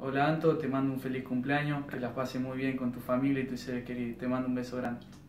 Hola Anto, te mando un feliz cumpleaños, que las pases muy bien con tu familia y tus seres queridos. Te mando un beso grande.